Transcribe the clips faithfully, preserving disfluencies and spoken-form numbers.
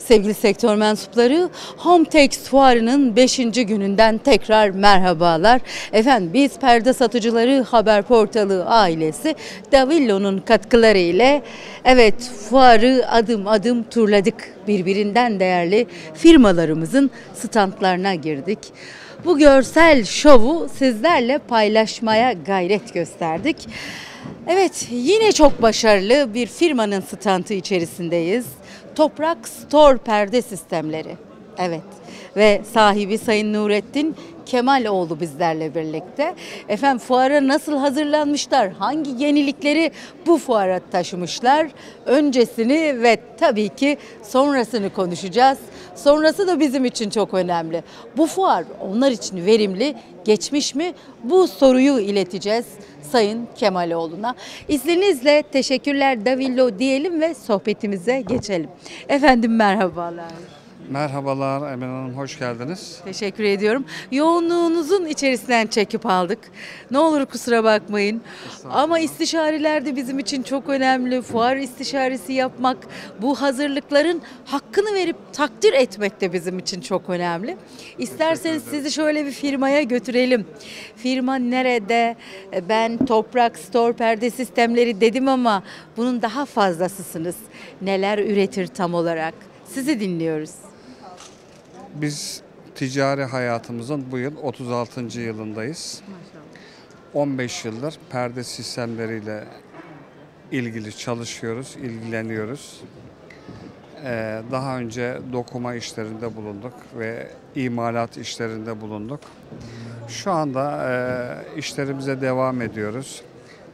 Sevgili sektör mensupları, Hometex Fuarı'nın beşinci gününden tekrar merhabalar. Efendim biz perde satıcıları haber portalı ailesi Davillo'nun katkıları ile evet fuarı adım adım turladık. Birbirinden değerli firmalarımızın standlarına girdik. Bu görsel şovu sizlerle paylaşmaya gayret gösterdik. Evet, yine çok başarılı bir firmanın standı içerisindeyiz. Toprak Store Perde Sistemleri. Evet ve sahibi Sayın Nurettin Kemaloğlu bizlerle birlikte. Efendim fuara nasıl hazırlanmışlar? Hangi yenilikleri bu fuara taşımışlar? Öncesini ve tabii ki sonrasını konuşacağız. Sonrası da bizim için çok önemli. Bu fuar onlar için verimli geçmiş mi? Bu soruyu ileteceğiz Sayın Kemaloğlu'na. İzninizle teşekkürler Davillo diyelim ve sohbetimize geçelim. Efendim merhabalar. Merhabalar Emine Hanım, hoş geldiniz. Teşekkür ediyorum. Yoğunluğunuzun içerisinden çekip aldık. Ne olur kusura bakmayın. Ama istişareler de bizim için çok önemli. Fuar istişaresi yapmak, bu hazırlıkların hakkını verip takdir etmek de bizim için çok önemli. İsterseniz sizi şöyle bir firmaya götürelim. Firma nerede? Ben Toprak Store Perde Sistemleri dedim ama bunun daha fazlasısınız. Neler üretir tam olarak? Sizi dinliyoruz. Biz ticari hayatımızın bu yıl otuz altıncı yılındayız. on beş yıldır perde sistemleriyle ilgili çalışıyoruz, ilgileniyoruz. Ee, daha önce dokuma işlerinde bulunduk ve imalat işlerinde bulunduk. Şu anda e, işlerimize devam ediyoruz.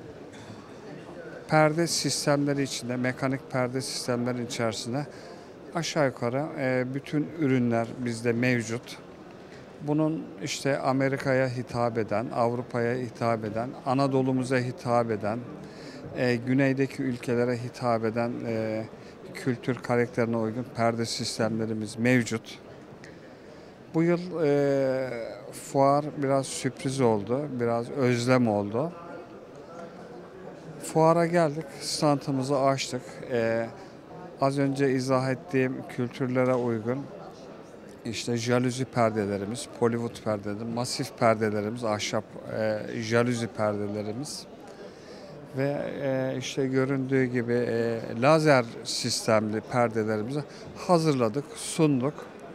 Perde sistemleri içinde, mekanik perde sistemleri içerisinde aşağı yukarı e, bütün ürünler bizde mevcut. Bunun işte Amerika'ya hitap eden, Avrupa'ya hitap eden, Anadolu'muza hitap eden, e, güneydeki ülkelere hitap eden e, kültür karakterine uygun perde sistemlerimiz mevcut. Bu yıl e, fuar biraz sürpriz oldu, biraz özlem oldu. Fuara geldik, standımızı açtık. E, Az önce izah ettiğim kültürlere uygun işte jaluzi perdelerimiz, Pollywood perdeleri, masif perdelerimiz, ahşap e, jaluzi perdelerimiz ve e, işte göründüğü gibi e, lazer sistemli perdelerimizi hazırladık, sunduk.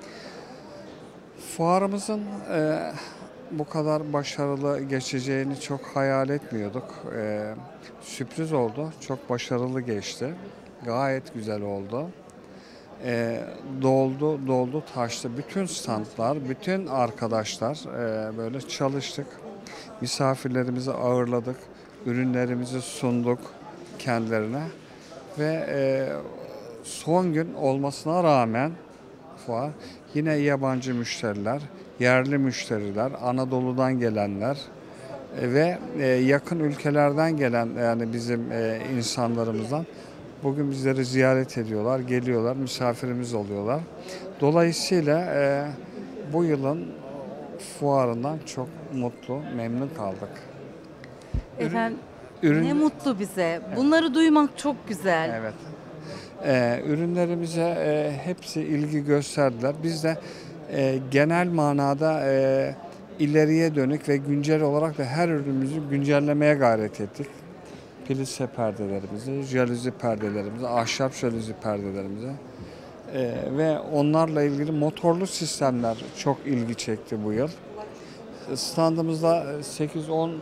Fuarımızın e, bu kadar başarılı geçeceğini çok hayal etmiyorduk. E, sürpriz oldu, çok başarılı geçti. Gayet güzel oldu. E, doldu, doldu, taştı. Bütün standlar, bütün arkadaşlar e, böyle çalıştık. Misafirlerimizi ağırladık. Ürünlerimizi sunduk kendilerine. Ve e, son gün olmasına rağmen fuar yine yabancı müşteriler, yerli müşteriler, Anadolu'dan gelenler e, ve e, yakın ülkelerden gelen yani bizim e, insanlarımızdan bugün bizleri ziyaret ediyorlar, geliyorlar, misafirimiz oluyorlar. Dolayısıyla e, bu yılın fuarından çok mutlu, memnun kaldık. Efendim Ürün, ne mutlu bize. Bunları duymak çok güzel. Evet. E, ürünlerimize e, hepsi ilgi gösterdiler. Biz de e, genel manada e, ileriye dönük ve güncel olarak da her ürünümüzü güncellemeye gayret ettik. Plise perdelerimizi, jaluzi perdelerimizi, ahşap jaluzi perdelerimizi ee, ve onlarla ilgili motorlu sistemler çok ilgi çekti bu yıl. Standımızda sekiz on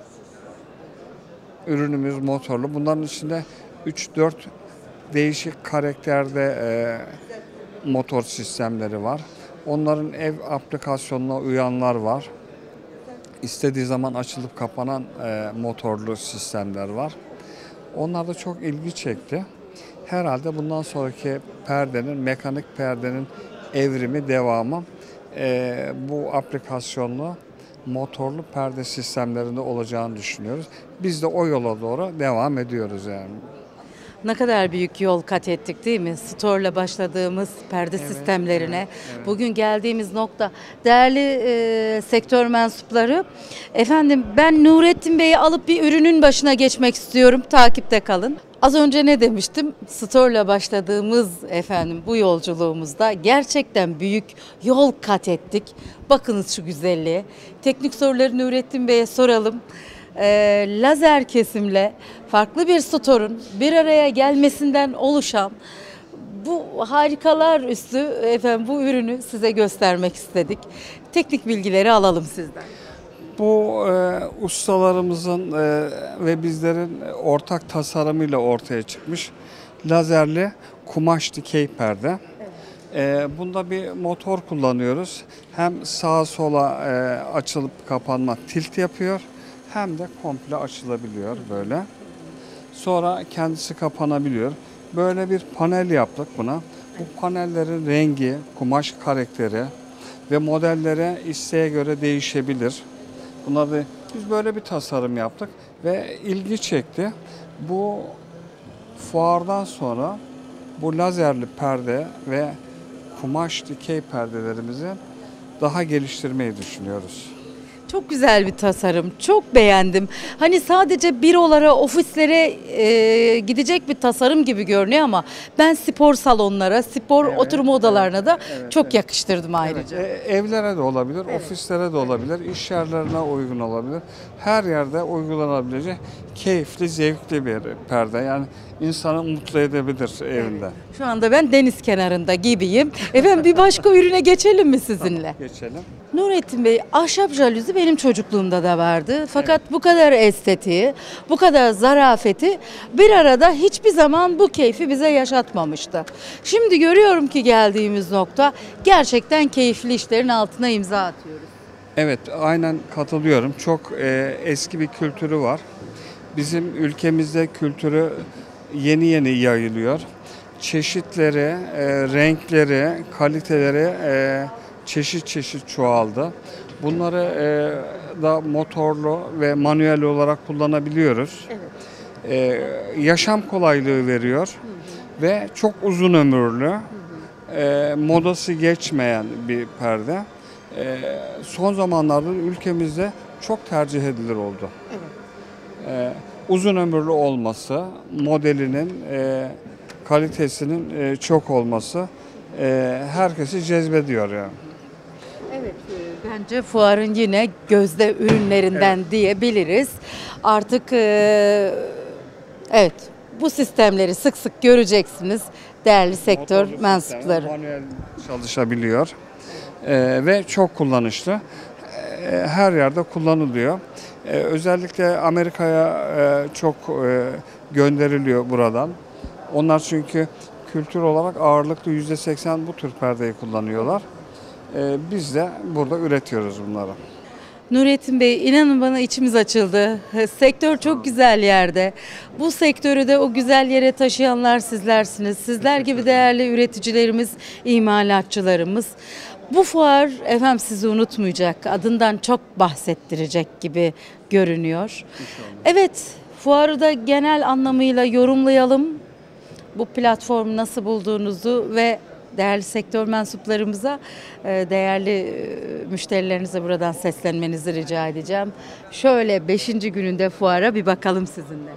ürünümüz motorlu. Bunların içinde üç dört değişik karakterde e, motor sistemleri var. Onların ev aplikasyonuna uyanlar var. İstediği zaman açılıp kapanan e, motorlu sistemler var. Onlar da çok ilgi çekti. Herhalde bundan sonraki perdenin, mekanik perdenin evrimi, devamı e, bu aplikasyonlu motorlu perde sistemlerinde olacağını düşünüyoruz. Biz de o yola doğru devam ediyoruz yani. Ne kadar büyük yol kat ettik değil mi? Store'la başladığımız perde Evet, sistemlerine. evet, evet. Bugün geldiğimiz nokta. Değerli e, sektör mensupları, efendim ben Nurettin Bey'i alıp bir ürünün başına geçmek istiyorum. Takipte kalın. Az önce ne demiştim? Store'la başladığımız efendim bu yolculuğumuzda gerçekten büyük yol kat ettik. Bakınız şu güzelliğe. Teknik soruları Nurettin Bey'e soralım. Ee, lazer kesimle farklı bir store'un bir araya gelmesinden oluşan bu harikalar üstü efendim bu ürünü size göstermek istedik. Teknik bilgileri alalım sizden. Bu e, ustalarımızın e, ve bizlerin ortak tasarımıyla ortaya çıkmış lazerli kumaş dikey perde. E, bunda bir motor kullanıyoruz. Hem sağa sola e, açılıp kapanma tilt yapıyor, hem de komple açılabiliyor böyle. Sonra kendisi kapanabiliyor. Böyle bir panel yaptık buna. Bu panellerin rengi, kumaş karakteri ve modellere isteğe göre değişebilir. Bunları biz böyle bir tasarım yaptık ve ilgi çekti. Bu fuardan sonra bu lazerli perde ve kumaş dikey perdelerimizi daha geliştirmeyi düşünüyoruz. Çok güzel bir tasarım. Çok beğendim. Hani sadece bürolara, ofislere e, gidecek bir tasarım gibi görünüyor ama ben spor salonlara, spor Evet, oturma odalarına da evet, çok evet. yakıştırdım ayrıca. Evet, e, evlere de olabilir, ofislere de olabilir, iş yerlerine uygun olabilir. Her yerde uygulanabilecek keyifli, zevkli bir perde. Yani insanı mutlu edebilir evinde. Şu anda ben deniz kenarında gibiyim. Efendim bir başka ürüne geçelim mi sizinle? Geçelim. Nurettin Bey, ahşap jalüzi benim çocukluğumda da vardı. Fakat bu kadar estetiği, bu kadar zarafeti bir arada hiçbir zaman bu keyfi bize yaşatmamıştı. Şimdi görüyorum ki geldiğimiz nokta gerçekten keyifli işlerin altına imza atıyoruz. Evet, aynen katılıyorum. Çok e, eski bir kültürü var. Bizim ülkemizde kültürü yeni yeni yayılıyor. Çeşitleri, e, renkleri, kaliteleri e, çeşit çeşit çoğaldı. Bunları e, da motorlu ve manuel olarak kullanabiliyoruz. Evet. E, yaşam kolaylığı veriyor hı hı. Ve çok uzun ömürlü, hı hı. E, modası geçmeyen bir perde. E, son zamanlarda ülkemizde çok tercih edilir oldu. Evet. E, uzun ömürlü olması, modelinin, e, kalitesinin e, çok olması e, herkesi cezbediyor yani. Evet, e, bence fuarın yine gözde ürünlerinden evet. diyebiliriz. Artık e, evet bu sistemleri sık sık göreceksiniz değerli sektör Motorlu mensupları. Sistem, manuel çalışabiliyor e, ve çok kullanışlı. E, her yerde kullanılıyor. E, özellikle Amerika'ya e, çok e, gönderiliyor buradan. Onlar çünkü kültür olarak ağırlıklı yüzde seksen bu tür perdeyi kullanıyorlar. Ee, biz de burada üretiyoruz bunları. Nurettin Bey, inanın bana içimiz açıldı. Sektör çok güzel yerde. Bu sektörü de o güzel yere taşıyanlar sizlersiniz. Sizler gibi değerli üreticilerimiz, imalatçılarımız. Bu fuar efendim sizi unutmayacak, adından çok bahsettirecek gibi görünüyor. İnşallah. Evet, fuarı da genel anlamıyla yorumlayalım. Bu platformu nasıl bulduğunuzu ve değerli sektör mensuplarımıza, değerli müşterilerinize buradan seslenmenizi rica edeceğim. Şöyle beşinci gününde fuara bir bakalım sizinle.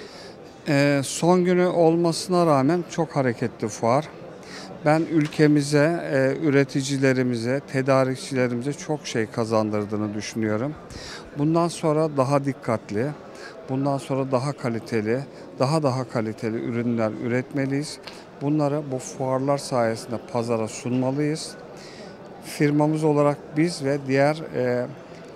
Ee, son günü olmasına rağmen çok hareketli fuar. Ben ülkemize, e, üreticilerimize, tedarikçilerimize çok şey kazandırdığını düşünüyorum. Bundan sonra daha dikkatli, bundan sonra daha kaliteli, daha daha kaliteli ürünler üretmeliyiz. Bunları bu fuarlar sayesinde pazara sunmalıyız. Firmamız olarak biz ve diğer e,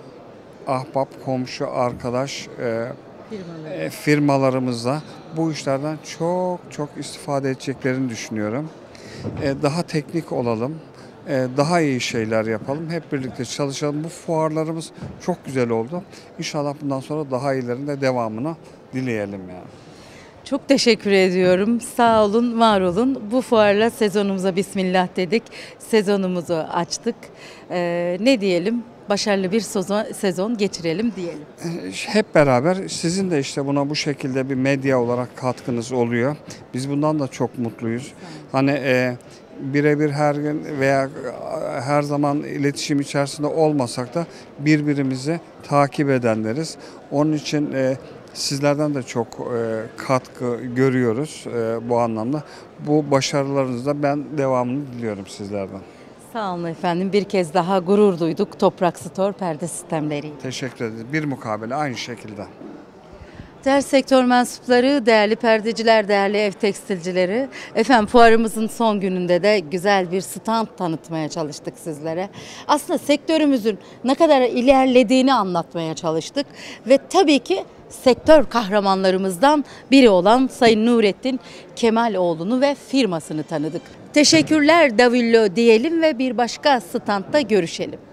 ahbap, komşu, arkadaş e, e, firmalarımızla bu işlerden çok çok istifade edeceklerini düşünüyorum. E, daha teknik olalım, e, daha iyi şeyler yapalım, hep birlikte çalışalım. Bu fuarlarımız çok güzel oldu. İnşallah bundan sonra daha iyilerinde devamını dileyelim yani. Çok teşekkür ediyorum. Sağ olun, var olun. Bu fuarla sezonumuza bismillah dedik. Sezonumuzu açtık. Ee, ne diyelim? Başarılı bir sezon, sezon geçirelim diyelim. Hep beraber sizin de işte buna bu şekilde bir medya olarak katkınız oluyor. Biz bundan da çok mutluyuz. Hani e, birebir her gün veya her zaman iletişim içerisinde olmasak da birbirimizi takip edenleriz. Onun için e, Sizlerden de çok e, katkı görüyoruz e, bu anlamda. Bu başarılarınızda ben devamını diliyorum sizlerden. Sağ olun efendim. Bir kez daha gurur duyduk Toprak Store perde sistemleriyle. Teşekkür ederiz. Bir mukabele aynı şekilde. Değerli sektör mensupları, değerli perdeciler, değerli ev tekstilcileri. Efendim fuarımızın son gününde de güzel bir stand tanıtmaya çalıştık sizlere. Aslında sektörümüzün ne kadar ilerlediğini anlatmaya çalıştık. Ve tabii ki sektör kahramanlarımızdan biri olan Sayın Nurettin Kemaloğlu'nu ve firmasını tanıdık. Teşekkürler Davillo diyelim ve bir başka standta görüşelim.